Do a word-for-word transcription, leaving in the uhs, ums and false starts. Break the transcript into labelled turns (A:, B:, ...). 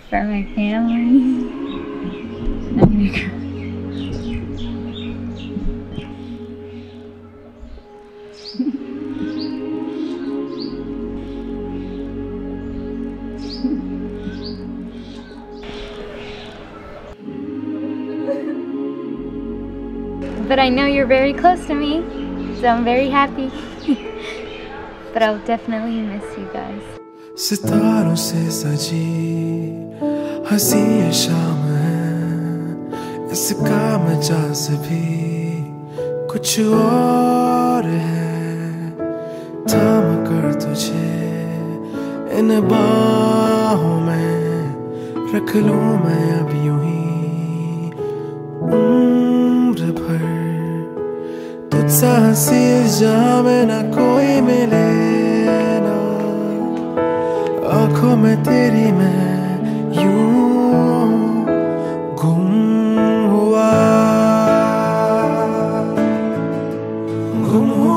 A: for my family. I'm gonna cry. But I know you're very close to me, so I'm very happy. But I'll definitely miss you guys.
B: सितारों से सजी हंसी ये शाम है, इसका मजाज भी कुछ और है। थाम कर तुझे इन बाहों में रख लूं मैं अब यूं ही उम्र भर। तुझसा हंसी जहां में ना कोई मिले ना, आँखों में तेरी मैं यूं गुम हुआ गुम हुआ।